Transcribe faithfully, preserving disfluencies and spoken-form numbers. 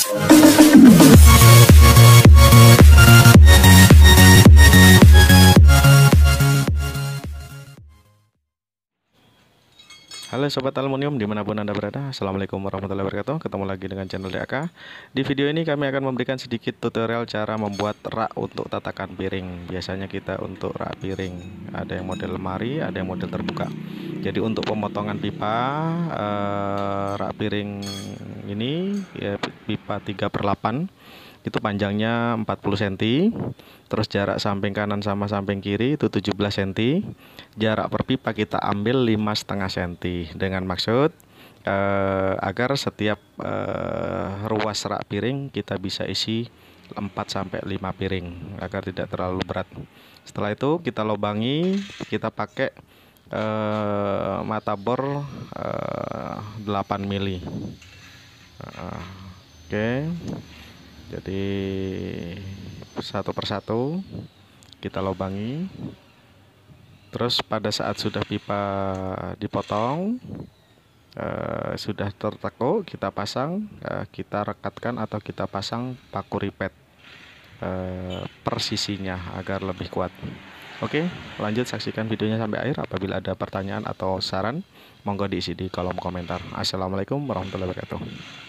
Halo Sobat Aluminium dimanapun Anda berada, Assalamualaikum warahmatullahi wabarakatuh. Ketemu lagi dengan channel D A K. Di video ini kami akan memberikan sedikit tutorial cara membuat rak untuk tatakan piring. Biasanya kita untuk rak piring ada yang model lemari, ada yang model terbuka. Jadi untuk pemotongan pipa eh, rak piring ini ya, pipa tiga per delapan itu panjangnya empat puluh sentimeter, terus jarak samping kanan sama samping kiri itu tujuh belas sentimeter, jarak per pipa kita ambil lima koma lima sentimeter dengan maksud eh, agar setiap eh, ruas rak piring kita bisa isi empat sampai lima piring agar tidak terlalu berat. Setelah itu kita lubangi, kita pakai eh, mata bor eh, delapan mili. Uh, Oke. Okay. Jadi satu persatu kita lubangi. Terus pada saat sudah pipa dipotong, eh, sudah tertekuk, kita pasang, eh, kita rekatkan atau kita pasang paku ripet eh, per sisinya agar lebih kuat. Oke, lanjut saksikan videonya sampai akhir. Apabila ada pertanyaan atau saran, monggo diisi di kolom komentar. Assalamualaikum warahmatullahi wabarakatuh.